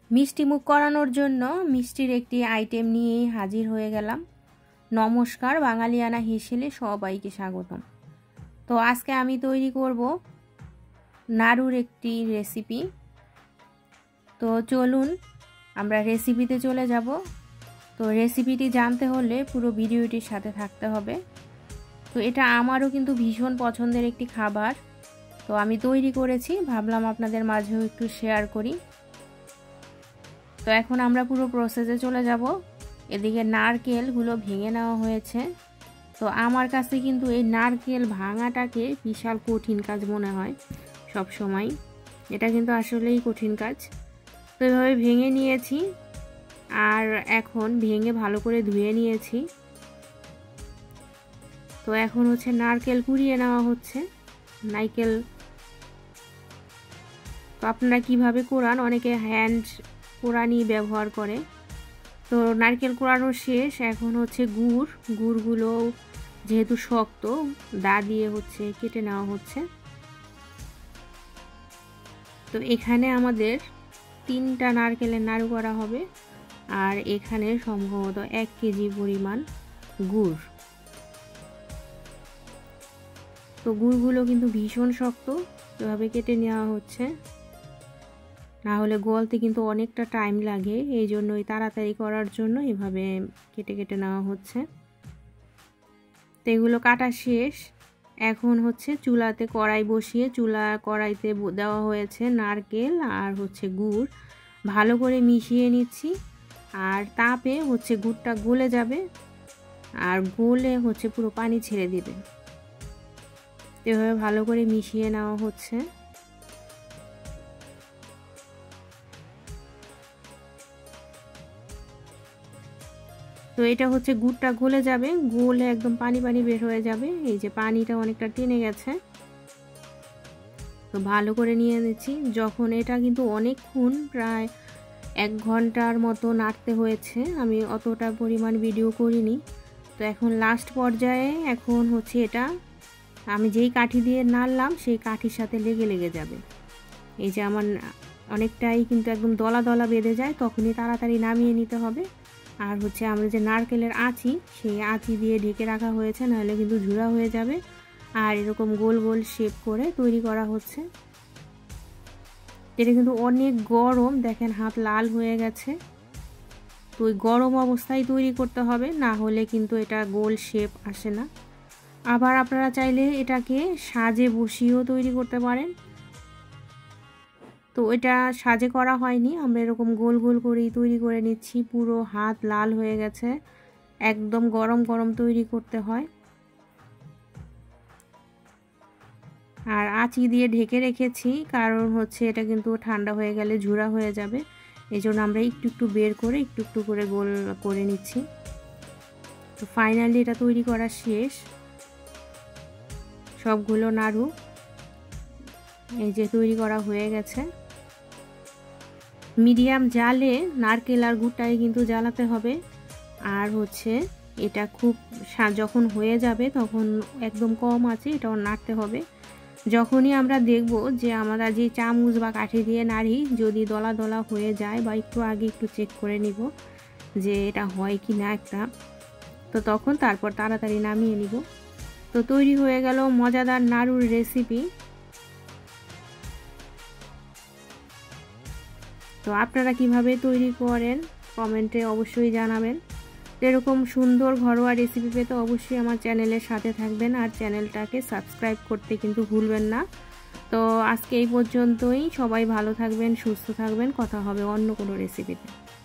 মিষ্টি মুখ করানোর জন্য মিষ্টির একটি আইটেম নিয়েই হাজির হয়ে গেলাম। নমস্কার, বাঙালিয়ানা হেসেলে সবাইকে স্বাগতম। তো আজকে আমি তৈরি করব নাড়ুর একটি রেসিপি। তো চলুন আমরা রেসিপিতে চলে যাব। তো রেসিপিটি জানতে হলে পুরো ভিডিওটির সাথে থাকতে হবে। তো এটা আমারও কিন্তু ভীষণ পছন্দের একটি খাবার। তো আমি তৈরি করেছি, ভাবলাম আপনাদের মাঝেও একটু শেয়ার করি। তো এখন আমরা পুরো প্রসেসে চলে যাব। এদিকে নারকেলগুলো ভেঙে নেওয়া হয়েছে। তো আমার কাছে কিন্তু এই নারকেল ভাঙাটাকে বিশাল কঠিন কাজ মনে হয় সব সময়। এটা কিন্তু আসলেই কঠিন কাজ। তো এভাবে ভেঙে নিয়েছি আর এখন ভেঙে ভালো করে ধুয়ে নিয়েছি। তো এখন হচ্ছে নারকেল কুড়িয়ে নেওয়া হচ্ছে। নারকেল তো আপনারা কিভাবে কোরান, অনেকে হ্যান্ড কোরানি ব্যবহার করে। তো নারকেল কোরানো শেষ, এখন হচ্ছে গুড়গুলো যেহেতু শক্ত দা দিয়ে হচ্ছে কেটে নেওয়া হচ্ছে। তো এখানে আমাদের 3টা নারকেলের নাড়ু করা হবে আর এখানে সম্ভবত 1 কেজি পরিমাণ গুড়। তো গুড়গুলো কিন্তু ভীষণ শক্ত, এভাবে কেটে নেওয়া হচ্ছে, না হলে গলতে কিন্তু অনেকটা টাইম লাগে। এই জন্যই তাড়াতাড়ি করার জন্য এভাবে কেটে কেটে নেওয়া হচ্ছে। তো এগুলো কাটা শেষ। এখন হচ্ছে চুলাতে কড়াই বসিয়ে কড়াইতে দেওয়া হয়েছে নারকেল আর হচ্ছে গুড়, ভালো করে মিশিয়ে নিচ্ছি। আর তাপে হচ্ছে গুড়টা গলে যাবে আর গলে হচ্ছে পুরো পানি ছেড়ে দিবে। এভাবে ভালো করে মিশিয়ে নেওয়া হচ্ছে। তো এটা হচ্ছে গুড়টা গলে যাবে, গলে একদম পানি পানি বের হয়ে যাবে। এই যে পানিটা অনেকটা টেনে গেছে। তো ভালো করে নিয়ে নিচ্ছি। যখন এটা কিন্তু অনেকক্ষণ, প্রায় 1 ঘন্টার মতো নাড়তে হয়েছে, আমি অতটা পরিমাণ ভিডিও করিনি। তো এখন লাস্ট পর্যায়ে এখন হচ্ছে এটা আমি যেই কাঠি দিয়ে নাড়লাম সেই কাঠির সাথে লেগে যাবে। এই যে আমার অনেকটাই কিন্তু একদম দলা দলা বেঁধে যায়, তখনই তাড়াতাড়ি নামিয়ে নিতে হবে। আর হচ্ছে আমরা যে নারকেলের আঁচি, সেই আঁচি দিয়ে ঢেকে রাখা হয়েছে, নাহলে কিন্তু ঝুরা হয়ে যাবে। আর এরকম গোল গোল শেপ করে তৈরি করা হচ্ছে। এটা কিন্তু অনেক গরম, দেখেন হাত লাল হয়ে গেছে। তো ওই গরম অবস্থায় তৈরি করতে হবে, না হলে কিন্তু এটা গোল শেপ আসে না। আবার আপনারা চাইলে এটাকে সাজে বসিয়েও তৈরি করতে পারেন। তো এটা সাজে করা হয়নি, আমরা এরকম গোল গোল করেই তৈরি করে নিচ্ছি। পুরো হাত লাল হয়ে গেছে, একদম গরম গরম তৈরি করতে হয়। আর আঁচি দিয়ে ঢেকে রেখেছি, কারণ হচ্ছে এটা কিন্তু ঠান্ডা হয়ে গেলে ঝুরা হয়ে যাবে। এই জন্য আমরা একটু একটু বের করে একটু একটু করে গোল করে নিচ্ছি। তো ফাইনালি এটা তৈরি করা শেষ। সবগুলো নাড়ু এই যে তৈরি করা হয়ে গেছে। মিডিয়াম জালে নারকেল আর গুড়টাই কিন্তু জ্বালাতে হবে। আর হচ্ছে এটা খুব যখন হয়ে যাবে তখন একদম কম আছে এটাও নাড়তে হবে। যখনই আমরা দেখব যে আমরা যে চামচ বা কাঠি দিয়ে নাড়ি যদি দলা দলা হয়ে যায়, বা একটু আগে একটু চেক করে নিব যে এটা হয় কি না একটা, তো তখন তারপর তাড়াতাড়ি নামিয়ে নিব। তো তৈরি হয়ে গেল মজাদার নাড়ুর রেসিপি। তো আপনারা কিভাবে তৈরি করেন কমেন্টে অবশ্যই জানাবেন। এরকম সুন্দর ঘরোয়া রেসিপি পেতে অবশ্যই আমার চ্যানেলের সাথে থাকবেন আর চ্যানেলটাকে সাবস্ক্রাইব করতে কিন্তু ভুলবেন না। তো আজকে এই পর্যন্তই। সবাই ভালো থাকবেন, সুস্থ থাকবেন। কথা হবে অন্য কোনো রেসিপিতে।